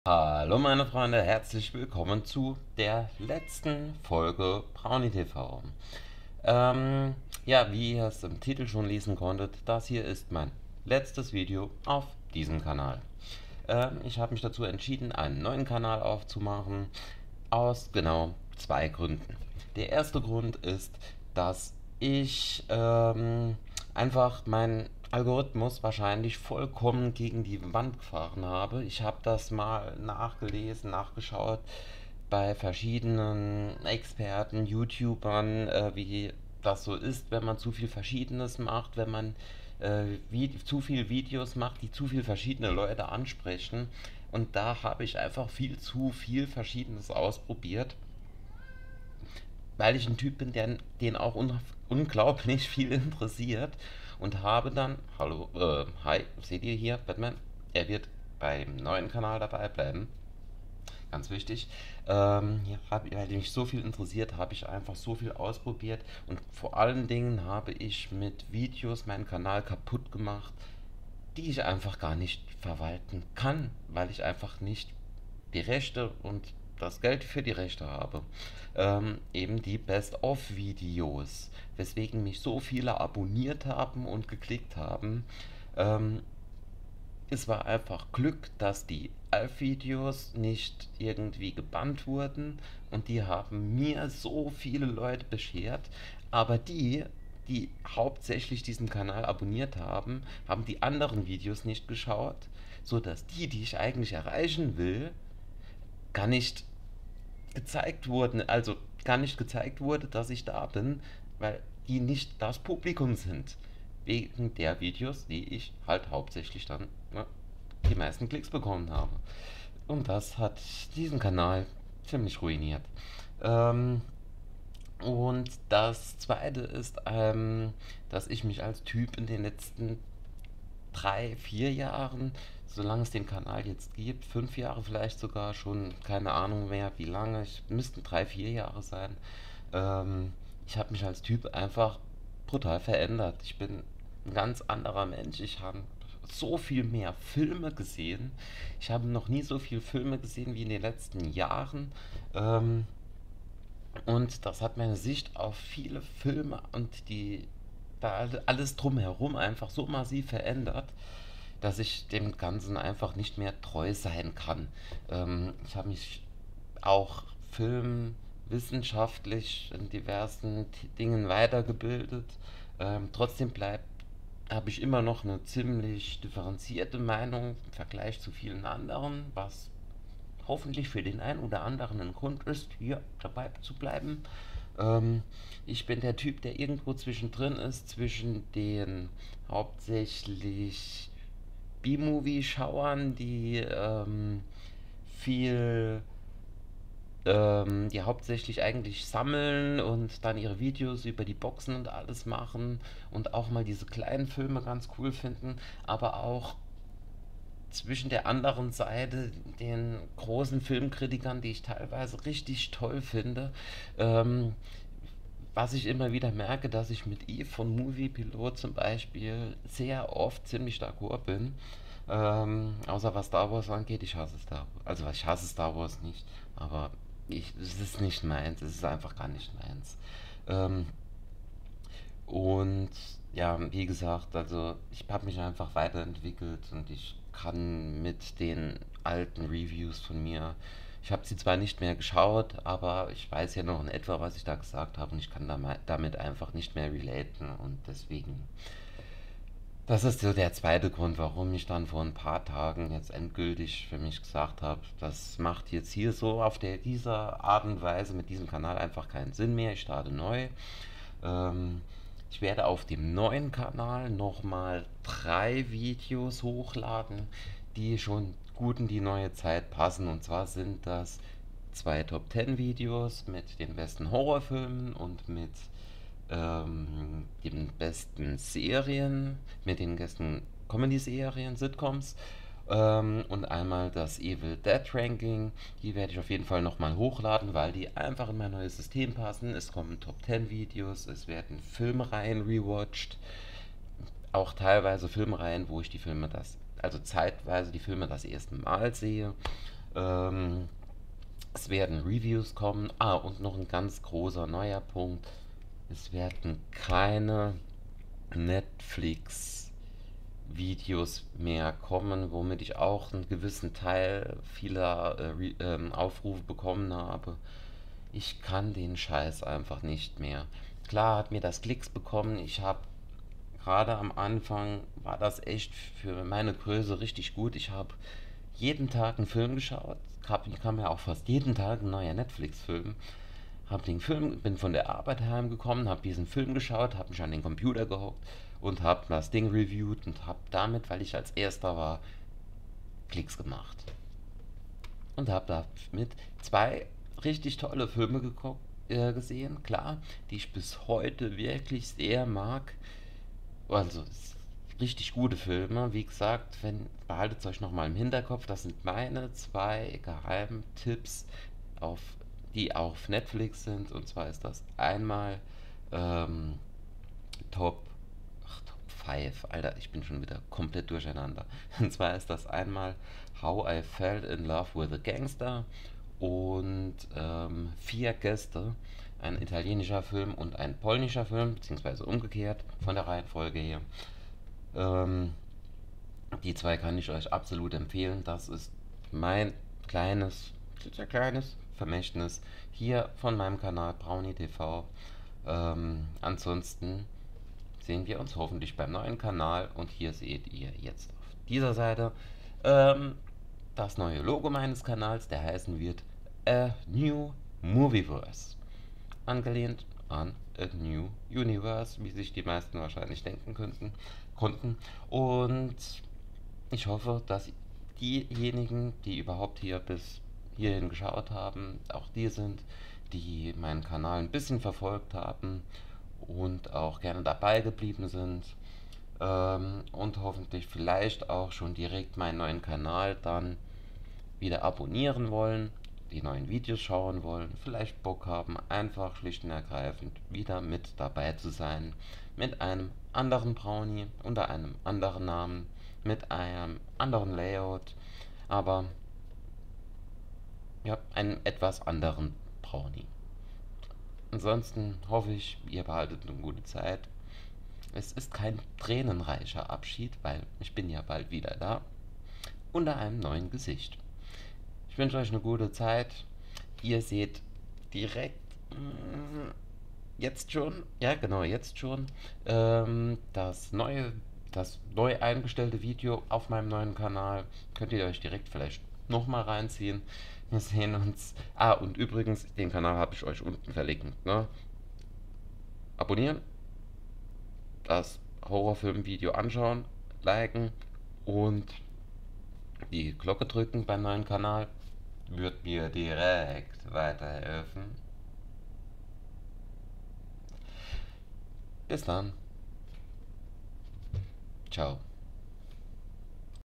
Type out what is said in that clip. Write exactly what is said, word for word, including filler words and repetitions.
Hallo meine Freunde, herzlich willkommen zu der letzten Folge Brownie T V. Ähm, ja, wie ihr es im Titel schon lesen konntet, das hier ist mein letztes Video auf diesem Kanal. Ähm, ich habe mich dazu entschieden, einen neuen Kanal aufzumachen, aus genau zwei Gründen. Der erste Grund ist, dass ich ähm, einfach meinen Algorithmus wahrscheinlich vollkommen gegen die Wand gefahren habe. Ich habe das mal nachgelesen, nachgeschaut bei verschiedenen Experten, YouTubern, äh, wie das so ist, wenn man zu viel Verschiedenes macht, wenn man äh, wie, zu viel Videos macht, die zu viel verschiedene Leute ansprechen. Und da habe ich einfach viel zu viel Verschiedenes ausprobiert, weil ich ein Typ bin, der den auch un unglaublich viel interessiert, und habe dann, hallo, äh, hi, seht ihr hier, Batman, er wird beim neuen Kanal dabei bleiben, ganz wichtig. Ähm, ja, hab, weil mich so viel interessiert, habe ich einfach so viel ausprobiert, und vor allen Dingen habe ich mit Videos meinen Kanal kaputt gemacht, die ich einfach gar nicht verwalten kann, weil ich einfach nicht die Rechte und das Geld für die Rechte habe. Ähm, eben die Best-of-Videos, weswegen mich so viele abonniert haben und geklickt haben. Ähm, Es war einfach Glück, dass die Alf-Videos nicht irgendwie gebannt wurden, und die haben mir so viele Leute beschert, aber die, die hauptsächlich diesen Kanal abonniert haben, haben die anderen Videos nicht geschaut, sodass die, die ich eigentlich erreichen will, gar nicht gezeigt wurden, also gar nicht gezeigt wurde, dass ich da bin, weil die nicht das Publikum sind. Wegen der Videos, die ich halt hauptsächlich dann, ne, die meisten Klicks bekommen habe. Und das hat diesen Kanal ziemlich ruiniert. Ähm, und das zweite ist, ähm, dass ich mich als Typ in den letzten drei, vier Jahren, solange es den Kanal jetzt gibt, fünf Jahre vielleicht sogar schon, keine Ahnung mehr, wie lange, ich müssten drei, vier Jahre sein. Ähm, ich habe mich als Typ einfach brutal verändert. Ich bin ein ganz anderer Mensch. Ich habe so viel mehr Filme gesehen. Ich habe noch nie so viele Filme gesehen wie in den letzten Jahren. Ähm, und das hat meine Sicht auf viele Filme und die da alles drumherum einfach so massiv verändert, dass ich dem Ganzen einfach nicht mehr treu sein kann. Ähm, ich habe mich auch filmwissenschaftlich in diversen T- Dingen weitergebildet. Ähm, trotzdem bleibt habe ich immer noch eine ziemlich differenzierte Meinung im Vergleich zu vielen anderen, was hoffentlich für den einen oder anderen ein Grund ist, hier dabei zu bleiben. Ähm, Ich bin der Typ, der irgendwo zwischendrin ist, zwischen den hauptsächlich B-Movie-Schauern, die ähm, viel, ähm, die hauptsächlich eigentlich sammeln und dann ihre Videos über die Boxen und alles machen und auch mal diese kleinen Filme ganz cool finden, aber auch zwischen der anderen Seite, den großen Filmkritikern, die ich teilweise richtig toll finde, ähm, was ich immer wieder merke, dass ich mit Eve von Movie Pilot zum Beispiel sehr oft ziemlich d'accord bin. Ähm, außer was Star Wars angeht, ich hasse Star Wars. Also ich hasse Star Wars nicht, aber ich, es ist nicht meins, es ist einfach gar nicht meins. Ähm, und ja, wie gesagt, also ich habe mich einfach weiterentwickelt, und ich kann mit den alten Reviews von mir, ich habe sie zwar nicht mehr geschaut, aber ich weiß ja noch in etwa, was ich da gesagt habe, und ich kann damit einfach nicht mehr relaten, und deswegen, das ist so der zweite Grund, warum ich dann vor ein paar Tagen jetzt endgültig für mich gesagt habe, das macht jetzt hier so auf der, dieser Art und Weise mit diesem Kanal einfach keinen Sinn mehr, ich starte neu. Ähm, Ich werde auf dem neuen Kanal nochmal drei Videos hochladen, die schon gut in die neue Zeit passen. Und zwar sind das zwei Top zehn Videos mit den besten Horrorfilmen und mit ähm, den besten Serien, mit den besten Comedy-Serien, Sitcoms. Ähm, und einmal das Evil Dead Ranking. Die werde ich auf jeden Fall nochmal hochladen, weil die einfach in mein neues System passen. Es kommen Top zehn Videos, es werden Filmreihen rewatcht. Auch teilweise Filmreihen, wo ich die Filme das, also zeitweise die Filme das erste Mal sehe. Ähm, Es werden Reviews kommen. Ah, und noch ein ganz großer neuer Punkt. Es werden keine Netflix-Videos mehr kommen, womit ich auch einen gewissen Teil vieler äh, Re ähm, Aufrufe bekommen habe. Ich kann den Scheiß einfach nicht mehr. Klar hat mir das Klicks bekommen. Ich habe gerade am Anfang war das echt für meine Größe richtig gut. Ich habe jeden Tag einen Film geschaut. Hab, kam ja auch fast jeden Tag ein neuer Netflix-Film. Hab den Film, bin von der Arbeit heimgekommen, habe diesen Film geschaut, habe mich an den Computer gehockt und habe das Ding reviewed und habe damit, weil ich als Erster war, Klicks gemacht. Und habe damit zwei richtig tolle Filme geguckt, äh, gesehen, klar, die ich bis heute wirklich sehr mag. Also, es- richtig gute Filme. Wie gesagt, wenn, behaltet es euch nochmal im Hinterkopf, das sind meine zwei Geheimtipps, auf, die auf Netflix sind. Und zwar ist das einmal ähm, Top, ach, Top fünf. Alter, ich bin schon wieder komplett durcheinander. Und zwar ist das einmal How I Fell in Love with a Gangster und ähm, Vier Gäste, ein italienischer Film und ein polnischer Film, beziehungsweise umgekehrt von der Reihenfolge her. Ähm, Die zwei kann ich euch absolut empfehlen. Das ist mein kleines, sehr kleines Vermächtnis hier von meinem Kanal Brownie T V. Ähm, ansonsten sehen wir uns hoffentlich beim neuen Kanal und hier seht ihr jetzt auf dieser Seite ähm, das neue Logo meines Kanals, der heißen wird A New Movieverse. Angelehnt an A New Universe, wie sich die meisten wahrscheinlich denken könnten, konnten. Und ich hoffe, dass diejenigen, die überhaupt hier bis hierhin geschaut haben, auch die sind, die meinen Kanal ein bisschen verfolgt haben und auch gerne dabei geblieben sind. Ähm, und hoffentlich vielleicht auch schon direkt meinen neuen Kanal dann wieder abonnieren wollen, die neuen Videos schauen wollen, vielleicht Bock haben, einfach schlicht und ergreifend wieder mit dabei zu sein, mit einem anderen Brownie, unter einem anderen Namen, mit einem anderen Layout, aber ja, einem etwas anderen Brownie. Ansonsten hoffe ich, ihr behaltet eine gute Zeit. Es ist kein tränenreicher Abschied, weil ich bin ja bald wieder da, unter einem neuen Gesicht. Ich wünsche euch eine gute Zeit. Ihr seht direkt mm, jetzt schon, ja genau, jetzt schon ähm, das neue, das neu eingestellte Video auf meinem neuen Kanal. Könnt ihr euch direkt vielleicht nochmal reinziehen. Wir sehen uns. Ah, und übrigens, den Kanal habe ich euch unten verlinkt. Ne? Abonnieren, das Horrorfilm-Video anschauen, liken und die Glocke drücken beim neuen Kanal. Wird mir direkt weiterhelfen. Bis dann. Ciao.